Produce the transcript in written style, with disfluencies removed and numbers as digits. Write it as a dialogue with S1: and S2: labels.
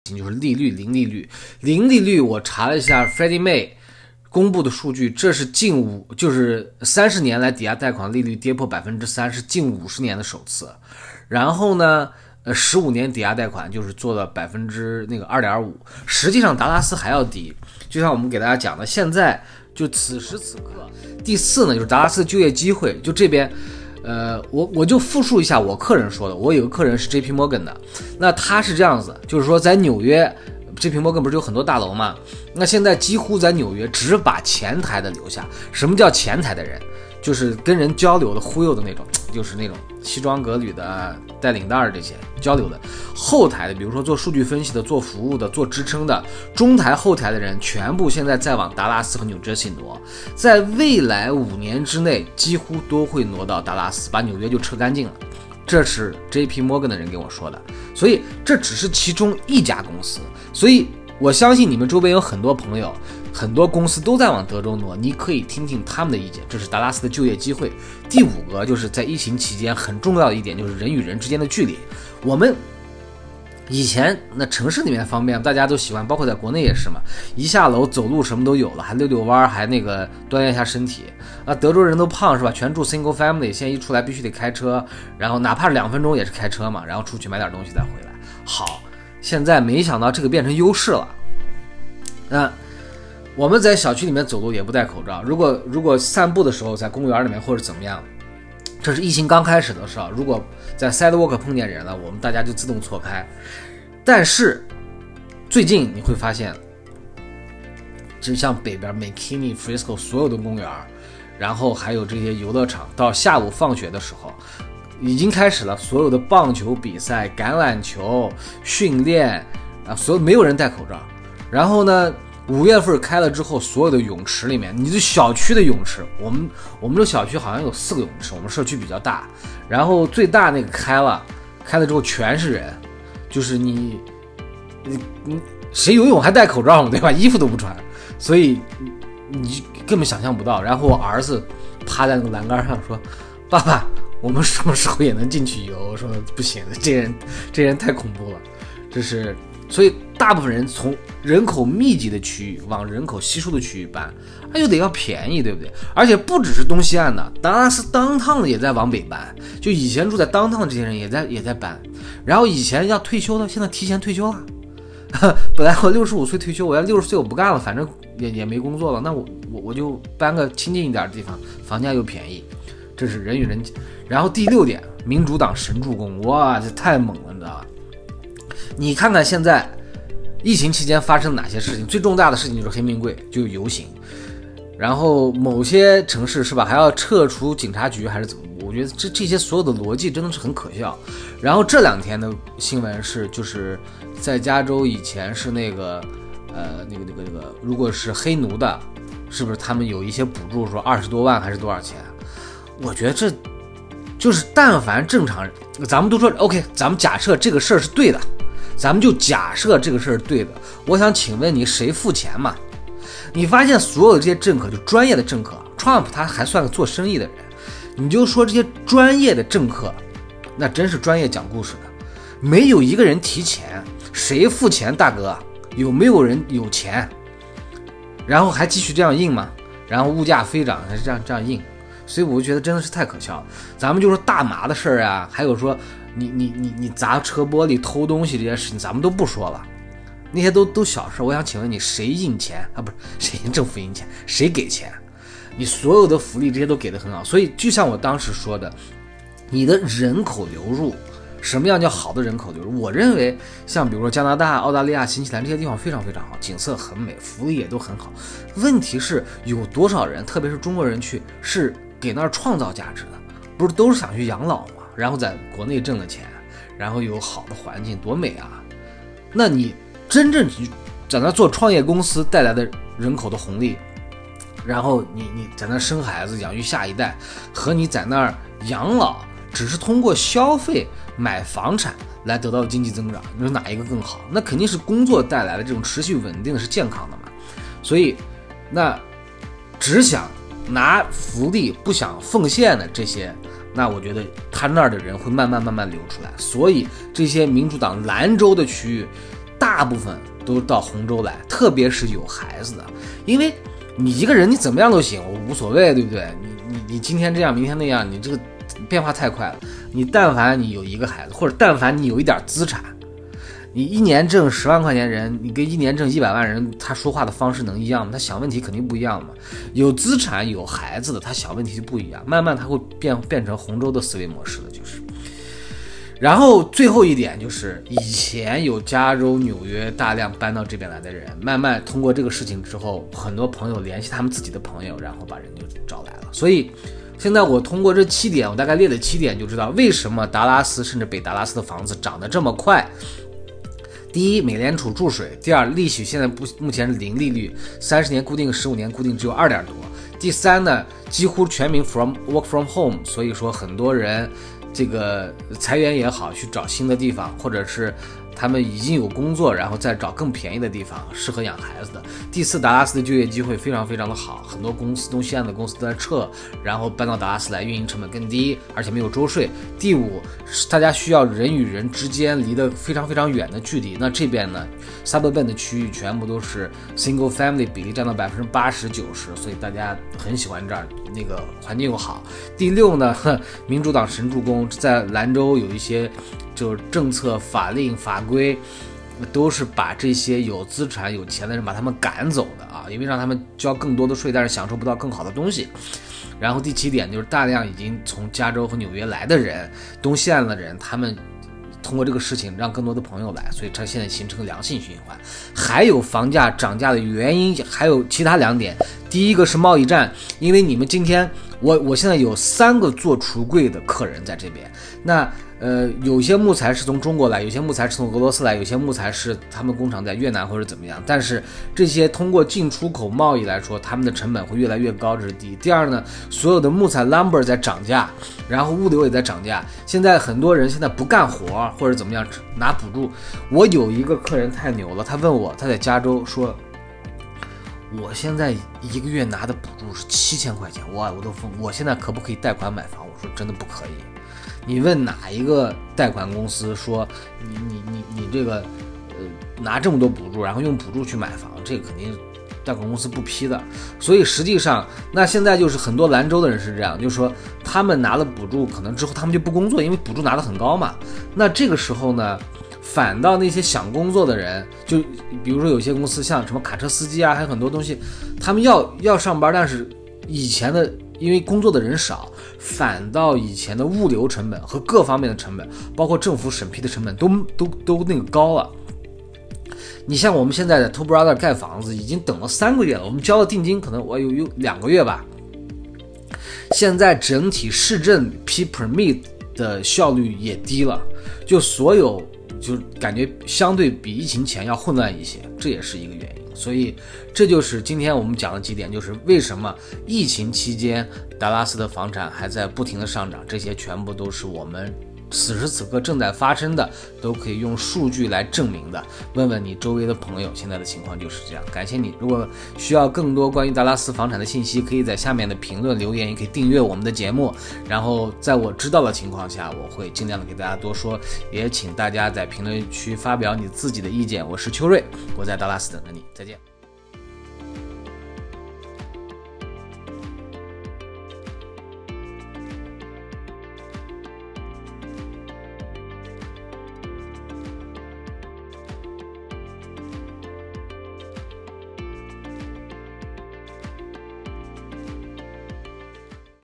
S1: 就是利率零利率。零利率我查了一下 Freddie Mac 公布的数据，这是就是30年来抵押贷款利率跌破 3%， 是近50年的首次。然后呢15年抵押贷款就是做了2.5%，实际上达拉斯还要低。就像我们给大家讲的，现在就此时此刻，第4呢就是达拉斯的就业机会。就这边我就复述一下我客人说的，我有个客人是 JP Morgan 的，那他是这样子，就是说在纽约 JP Morgan 不是有很多大楼吗？那现在几乎在纽约只把前台的留下。什么叫前台的人？就是跟人交流的忽悠的那种，就是那种西装革履的带领带这些交流的。后台的比如说做数据分析的，做服务的，做支撑的，中台后台的人全部现在在往达拉斯和纽约挪，在未来5年之内几乎都会挪到达拉斯，把纽约就撤干净了。这是 JP Morgan 的人给我说的，所以这只是其中一家公司。所以我相信你们周边有很多朋友，很多公司都在往德州挪，你可以听听他们的意见。这是达拉斯的就业机会。第5个就是在疫情期间很重要的一点，就是人与人之间的距离。我们以前那城市里面方便，大家都喜欢，包括在国内也是嘛，一下楼走路什么都有了，还溜溜弯，还那个锻炼一下身体啊。德州人都胖是吧？全住 single family， 现在一出来必须得开车，然后哪怕2分钟也是开车嘛，然后出去买点东西再回来。好，现在没想到这个变成优势了。我们在小区里面走路也不戴口罩，如果散步的时候在公园里面或者怎么样，这是疫情刚开始的时候，如果在 sidewalk 碰见人了，我们大家就自动错开。但是最近你会发现，就像北边 McKinney、Frisco 所有的公园，然后还有这些游乐场，到下午放学的时候已经开始了所有的棒球比赛、橄榄球训练啊，所有没有人戴口罩。然后呢5月份开了之后，所有的泳池里面，你的小区的泳池，我们这小区好像有4个泳池，我们社区比较大，然后最大那个开了之后全是人，就是你谁游泳还戴口罩嘛，对吧？衣服都不穿，所以你根本想象不到。然后我儿子趴在那个栏杆上说：“爸爸，我们什么时候也能进去游？”我说不行，这人太恐怖了。这是所以大部分人从人口密集的区域往人口稀疏的区域搬，又得要便宜，对不对？而且不只是东西岸的，达拉斯downtown也在往北搬，就以前住在downtown的这些人也在搬。然后以前要退休的，现在提前退休了。本来我65岁退休，我要60岁我不干了，反正也没工作了，那我就搬个亲近一点的地方，房价又便宜。这是人与人。然后第6点，民主党神助攻，哇，这太猛了，你知道吧？你看看现在疫情期间发生哪些事情，最重大的事情就是黑命贵，就游行，然后某些城市是吧，还要撤除警察局还是怎么？我觉得这些所有的逻辑真的是很可笑。然后这2天的新闻是，就是在加州以前是那个如果是黑奴的，是不是他们有一些补助，说20多万还是多少钱？我觉得这就是但凡正常人，咱们都说 OK， 咱们假设这个事儿是对的。咱们就假设这个事儿是对的，我想请问你谁付钱嘛？你发现所有的这些政客，就专业的政客 ，Trump 他还算个做生意的人，你就说这些专业的政客，那真是专业讲故事的，没有一个人提钱，谁付钱？大哥，有没有人有钱？然后还继续这样印吗？然后物价飞涨还是这样印？所以我就觉得真的是太可笑了。咱们就说大麻的事儿啊，还有说你砸车玻璃偷东西这件事情，咱们都不说了，那些都小事。我想请问你，谁印钱啊？不是谁政府印钱，谁给钱？你所有的福利这些都给得很好。所以就像我当时说的，你的人口流入，什么样叫好的人口流入？我认为像比如说加拿大、澳大利亚、新西兰这些地方非常非常好，景色很美，福利也都很好。问题是有多少人，特别是中国人去，是给那儿创造价值的？不是都是想去养老吗？然后在国内挣了钱，然后有好的环境，多美啊！那你真正在那做创业公司带来的人口的红利，然后你在那生孩子、养育下一代，和你在那儿养老，只是通过消费买房产来得到经济增长，你说哪一个更好？那肯定是工作带来的这种持续稳定的是健康的嘛。所以那只想拿福利不想奉献的这些，那我觉得他那儿的人会慢慢流出来。所以这些民主党兰州的区域大部分都到洪州来，特别是有孩子的，因为你一个人你怎么样都行，我无所谓，对不对？你今天这样，明天那样，你这个变化太快了。你但凡你有一个孩子，或者但凡你有一点资产，你一年挣10万块钱人，你跟一年挣100万人，他说话的方式能一样吗？他想问题肯定不一样嘛。有资产有孩子的，他想问题就不一样，慢慢他会变成洪州的思维模式的，就是。然后最后一点就是，以前有加州、纽约大量搬到这边来的人，慢慢通过这个事情之后，很多朋友联系他们自己的朋友，然后把人就找来了。所以现在我通过这7点，我大概列了7点，就知道为什么达拉斯甚至北达拉斯的房子涨得这么快。第一，美联储注水；第二，利息现在目前是0利率，30年固定、15年固定只有2点多。第三呢，几乎全民 work from home， 所以说很多人这个裁员也好，去找新的地方，或者是他们已经有工作，然后再找更便宜的地方，适合养孩子的。第四，达拉斯的就业机会非常非常的好，很多公司东西岸的公司都在撤，然后搬到达拉斯来，运营成本更低，而且没有州税。第五，大家需要人与人之间离得非常非常远的距离，那这边呢 suburban 的区域全部都是 single family， 比例占到80%、90%，所以大家很喜欢这儿，那个环境又好。第六呢，民主党神助攻，在兰州有一些就是政策、法令、法规，都是把这些有资产、有钱的人把他们赶走的啊，因为让他们交更多的税，但是享受不到更好的东西。然后第7点就是大量已经从加州和纽约来的人，东西岸的人，他们通过这个事情让更多的朋友来，所以它现在形成良性循环。还有房价涨价的原因，还有其他2点。第一个是贸易战，因为你们今天我现在有3个做橱柜的客人在这边，那有些木材是从中国来，有些木材是从俄罗斯来，有些木材是他们工厂在越南或者怎么样，但是这些通过进出口贸易来说，他们的成本会越来越高，这是第一。第二呢，所有的木材 lumber 在涨价，然后物流也在涨价，现在很多人现在不干活或者怎么样拿补助。我有一个客人太牛了，他问我，他在加州说，我现在1个月拿的补助是7000块钱，我都疯，我现在可不可以贷款买房？我说真的不可以。你问哪一个贷款公司说你这个拿这么多补助，然后用补助去买房，这个肯定贷款公司不批的。所以实际上，那现在就是很多兰州的人是这样，就是说他们拿了补助，可能之后他们就不工作，因为补助拿得很高嘛。那这个时候呢，反倒那些想工作的人，就比如说有些公司像什么卡车司机啊，还有很多东西，他们要上班，但是以前的因为工作的人少，反倒以前的物流成本和各方面的成本，包括政府审批的成本都那个高了。你像我们现在在 Toll Brothers 盖房子，已经等了3个月了，我们交了定金，可能我有2个月吧。现在整体市政批 permit 的效率也低了，就所有就感觉相对比疫情前要混乱一些，这也是一个原因。所以这就是今天我们讲的几点，就是为什么疫情期间达拉斯的房产还在不停的上涨，这些全部都是我们此时此刻正在发生的，都可以用数据来证明的。问问你周围的朋友，现在的情况就是这样。感谢你，如果需要更多关于达拉斯房产的信息，可以在下面的评论留言，也可以订阅我们的节目，然后在我知道的情况下，我会尽量的给大家多说，也请大家在评论区发表你自己的意见。我是邱瑞，我在达拉斯等着你，再见。